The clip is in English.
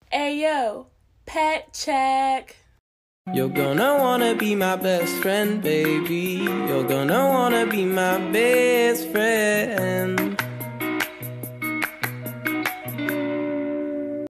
Ayo, pet check. You're gonna wanna be my best friend, baby. You're gonna wanna be my best friend.